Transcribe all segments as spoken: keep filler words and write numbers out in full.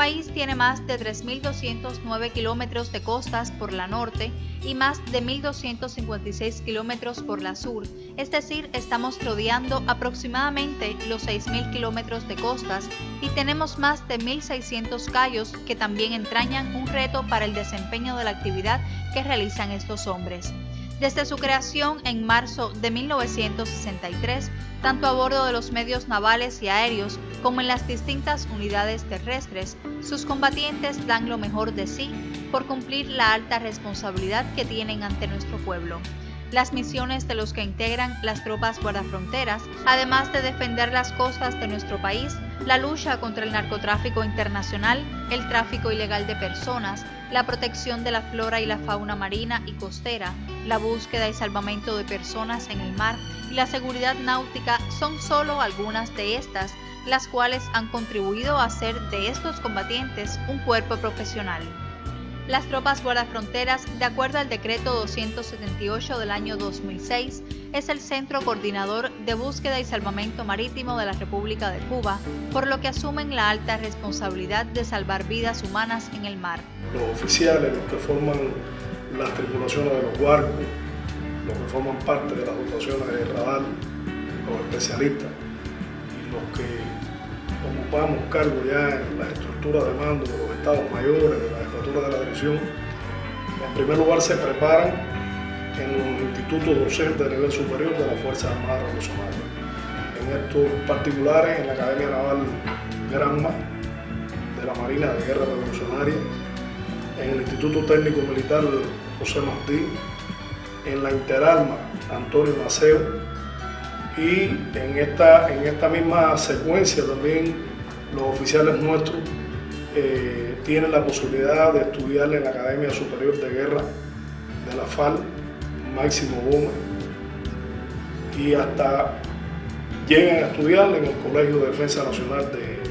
país tiene más de tres mil doscientos nueve kilómetros de costas por la norte y más de mil doscientos cincuenta y seis kilómetros por la sur, es decir, estamos rodeando aproximadamente los seis mil kilómetros de costas y tenemos más de mil seiscientos cayos que también entrañan un reto para el desempeño de la actividad que realizan estos hombres. Desde su creación en marzo de mil novecientos sesenta y tres, tanto a bordo de los medios navales y aéreos como en las distintas unidades terrestres, sus combatientes dan lo mejor de sí por cumplir la alta responsabilidad que tienen ante nuestro pueblo. Las misiones de los que integran las tropas guardafronteras, además de defender las costas de nuestro país, la lucha contra el narcotráfico internacional, el tráfico ilegal de personas, la protección de la flora y la fauna marina y costera, la búsqueda y salvamento de personas en el mar y la seguridad náutica son solo algunas de estas, las cuales han contribuido a hacer de estos combatientes un cuerpo profesional. Las tropas guardafronteras, de acuerdo al decreto doscientos setenta y ocho del año dos mil seis, es el centro coordinador de búsqueda y salvamento marítimo de la República de Cuba, por lo que asumen la alta responsabilidad de salvar vidas humanas en el mar. Los oficiales, los que forman las tripulaciones de los barcos, los que forman parte de las dotaciones de radar, los especialistas y los que ocupamos cargo ya en las estructuras de mando de los estados mayores, de las estructuras de la dirección, en primer lugar se preparan en los institutos docentes de nivel superior de las Fuerzas Armadas Revolucionarias. En estos particulares, en la Academia Naval Granma de la Marina de Guerra Revolucionaria, en el Instituto Técnico Militar José Martí, en la Interarma Antonio Maceo, y en esta, en esta misma secuencia también los oficiales nuestros eh, tienen la posibilidad de estudiar en la Academia Superior de Guerra de la F A L, Máximo Gómez, y hasta llegan a estudiar en el Colegio de Defensa Nacional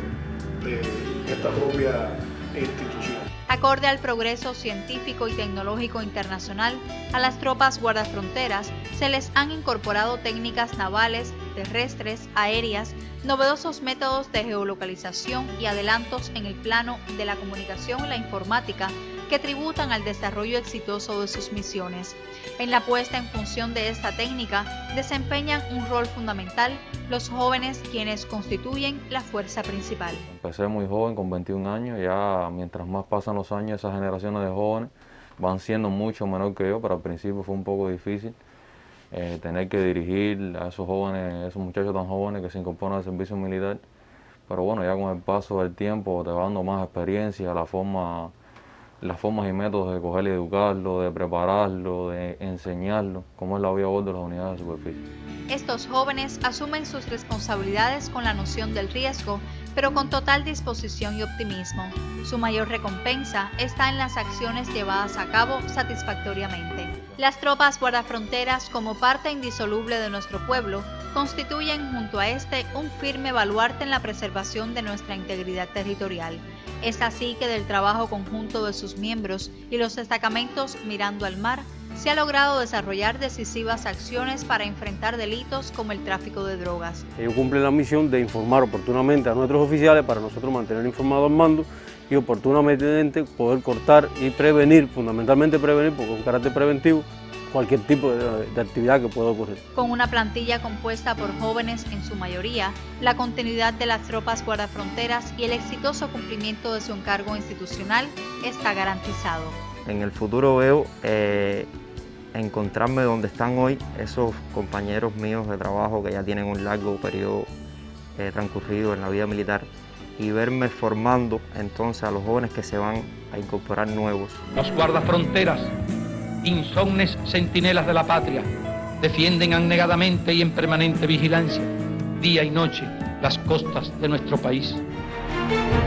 de, de esta propia institución. Acorde al progreso científico y tecnológico internacional, a las tropas guardafronteras se les han incorporado técnicas navales, terrestres, aéreas, novedosos métodos de geolocalización y adelantos en el plano de la comunicación y la informática que tributan al desarrollo exitoso de sus misiones. En la puesta en función de esta técnica desempeñan un rol fundamental los jóvenes, quienes constituyen la fuerza principal. Empecé muy joven, con veintiún años, ya mientras más pasan los años esas generaciones de jóvenes van siendo mucho menor que yo, pero al principio fue un poco difícil eh, tener que dirigir a esos jóvenes, a esos muchachos tan jóvenes que se incorporan al servicio militar, pero bueno, ya con el paso del tiempo te va dando más experiencia, la forma las formas y métodos de coger y educarlo, de prepararlo, de enseñarlo, cómo es la vida a bordo de las unidades de superficie. Estos jóvenes asumen sus responsabilidades con la noción del riesgo, pero con total disposición y optimismo. Su mayor recompensa está en las acciones llevadas a cabo satisfactoriamente. Las tropas guardafronteras, como parte indisoluble de nuestro pueblo, constituyen junto a este un firme baluarte en la preservación de nuestra integridad territorial. Es así que del trabajo conjunto de sus miembros y los destacamentos mirando al mar, se ha logrado desarrollar decisivas acciones para enfrentar delitos como el tráfico de drogas. Ellos cumplen la misión de informar oportunamente a nuestros oficiales para nosotros mantener informado al mando y oportunamente poder cortar y prevenir, fundamentalmente prevenir, porque es un carácter preventivo, cualquier tipo de, de actividad que pueda ocurrir. Con una plantilla compuesta por jóvenes en su mayoría, la continuidad de las tropas guardafronteras y el exitoso cumplimiento de su encargo institucional está garantizado. En el futuro veo eh, encontrarme donde están hoy esos compañeros míos de trabajo que ya tienen un largo periodo eh, transcurrido en la vida militar y verme formando entonces a los jóvenes que se van a incorporar nuevos. Los guardafronteras, insomnes centinelas de la patria, defienden abnegadamente y en permanente vigilancia, día y noche, las costas de nuestro país.